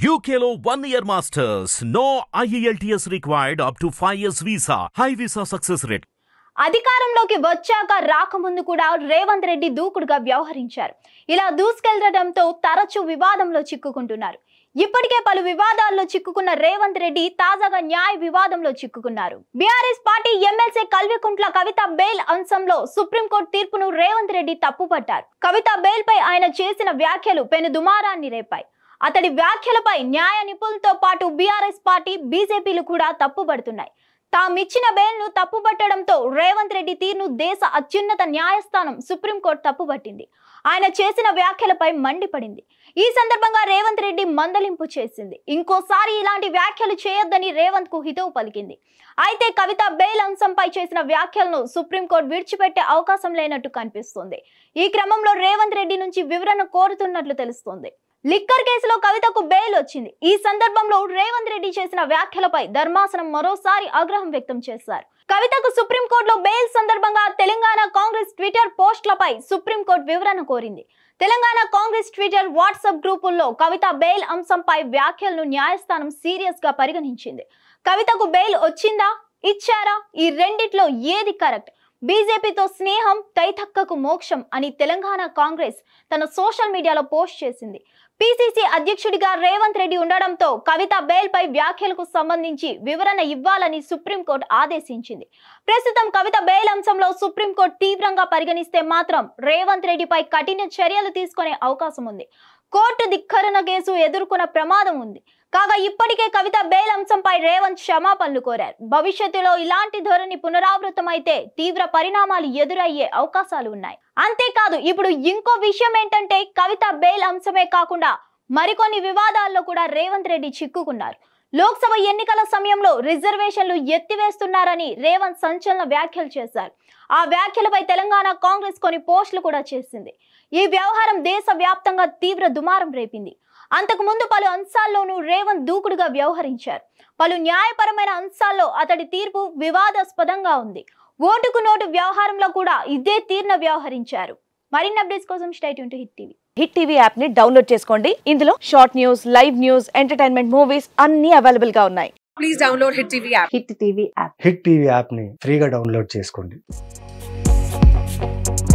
UKలో 1 year masters. No IELTS required up to 5 years visa. High visa success rate. అధికారంలోకి వచ్చాక రాకముందు కూడా రేవంత్ రెడ్డి దూకుడుగా వ్యవహరించారు. ఇలా దూసుకెళ్లడంతో తరచూ వివాదంలో చిక్కుకుంటున్నారు. ఇప్పటికే పలు వివాదాల్లో చిక్కుకున్న రేవంత్ రెడ్డి తాజాగా న్యాయ వివాదంలో చిక్కుకున్నారు. BRS party MLC Kalvakuntla Kavitha bail అంశంలో సుప్రీంకోర్టు తీర్పును రేవంత్ రెడ్డి తప్పుపట్టారు. కవిత బెయిల్ పై ఆయన చేసిన వ్యాఖ్యలు పెను దుమారాన్ని రేపాయి. అతడి వ్యాఖ్యలపై న్యాయ నిపుణులతో పాటు బీఆర్ఎస్ పార్టీ, బీజేపీలు కూడా తప్పుపడుతున్నాయి. తామిచ్చిన బెయిల్ను తప్పుపట్టడంతో రేవంత్ రెడ్డి తీరును దేశ అత్యున్నత న్యాయస్థానం సుప్రీంకోర్టు తప్పుపట్టింది. ఆయన చేసిన వ్యాఖ్యలపై మండిపడింది. ఈ సందర్భంగా రేవంత్ రెడ్డి మందలింపు చేసింది. ఇంకోసారి ఇలాంటి వ్యాఖ్యలు చేయొద్దని రేవంత్ కు హితవు పలికింది. అయితే కవిత బెయిల్ అంశంపై చేసిన వ్యాఖ్యలను సుప్రీంకోర్టు విడిచిపెట్టే అవకాశం లేనట్టు కనిపిస్తోంది. ఈ క్రమంలో రేవంత్ రెడ్డి నుంచి వివరణ కోరుతున్నట్లు తెలుస్తోంది. లిక్కర్ కేసులో కవితకు బెయిల్ వచ్చింది. ఈ సందర్భంలో రేవంత్ రెడ్డి చేసిన వ్యాఖ్యలపై ధర్మాసనం మరోసారి ఆగ్రహం వ్యక్తం చేశారు. కవితకు సుప్రీంకోర్టులో బెయిల్ సందర్భంగా తెలంగాణ కాంగ్రెస్ ట్విట్టర్ పోస్టులపై సుప్రీంకోర్టు వివరణ కోరింది. తెలంగాణ కాంగ్రెస్ ట్విట్టర్, వాట్సాప్ గ్రూపుల్లో కవిత బెయిల్ అంశంపై వ్యాఖ్యలను న్యాయస్థానం సీరియస్ గా పరిగణించింది. కవితకు బెయిల్ వచ్చిందా, ఇచ్చారా, ఈ రెండిట్లో ఏది కరెక్ట్? బీజేపీతో స్నేహం, తైతక్కకు మోక్షం అని తెలంగాణ కాంగ్రెస్ తన సోషల్ మీడియాలో పోస్ట్ చేసింది. పీసీసీ అధ్యక్షుడిగా రేవంత్ రెడ్డి ఉండడంతో కవిత బెయిల్ పై వ్యాఖ్యలకు సంబంధించి వివరణ ఇవ్వాలని సుప్రీంకోర్టు ఆదేశించింది. ప్రస్తుతం కవిత బెయిల్ అంశంలో సుప్రీంకోర్టు తీవ్రంగా పరిగణిస్తే మాత్రం రేవంత్ రెడ్డిపై కఠిన చర్యలు తీసుకునే అవకాశం ఉంది. కోర్టు ధిక్కరణ కేసు ఎదుర్కొన్న ప్రమాదం ఉంది. కాగా ఇప్పటికే కవిత బెయిల్ అంశంపై రేవంత్ క్షమాపణలు కోరారు. భవిష్యత్తులో ఇలాంటి ధోరణి పునరావృతమైతే తీవ్ర పరిణామాలు ఎదురయ్యే అవకాశాలు ఉన్నాయి. అంతేకాదు, ఇప్పుడు ఇంకో విషయం ఏంటంటే కవిత బెయిల్ అంశమే కాకుండా మరికొన్ని వివాదాల్లో కూడా రేవంత్ రెడ్డి చిక్కుకున్నారు. లోక్సభ ఎన్నికల సమయంలో రిజర్వేషన్లు ఎత్తివేస్తున్నారని రేవంత్ సంచలన వ్యాఖ్యలు చేశారు. ఆ వ్యాఖ్యలపై తెలంగాణ కాంగ్రెస్ కొన్ని పోస్టులు కూడా చేసింది. ఈ వ్యవహారం దేశ వ్యాప్తంగా తీవ్ర దుమారం రేపింది. అంతకుముందు పలు అంశాల్లోనూ రేవంత్ దూకుడుగా వ్యవహరించారు. పలు న్యాయపరమైన అంశాల్లో అతడి తీర్పు వివాదాస్పదంగా ఉంది. ఓటుకు నోటు వ్యవహారంలో కూడా ఇదే తీరున వ్యవహరించారు. మరిన్ని అప్డేట్స్ కోసం stay tune to Hit TV. Hit TV app ని డౌన్లోడ్ చేసుకోండి. ఇందులో short news, live news, entertainment movies అన్ని అవైలబుల్ గా ఉన్నాయి. Please download Hit TV app. Hit TV app. Hit TV app ని ఫ్రీగా డౌన్లోడ్ చేసుకోండి.